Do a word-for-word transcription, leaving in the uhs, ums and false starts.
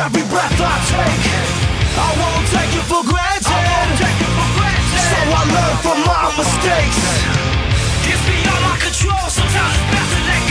every breath I take. I won't take it for granted, so I learn from my mistakes. It's beyond my control, sometimes it's best to let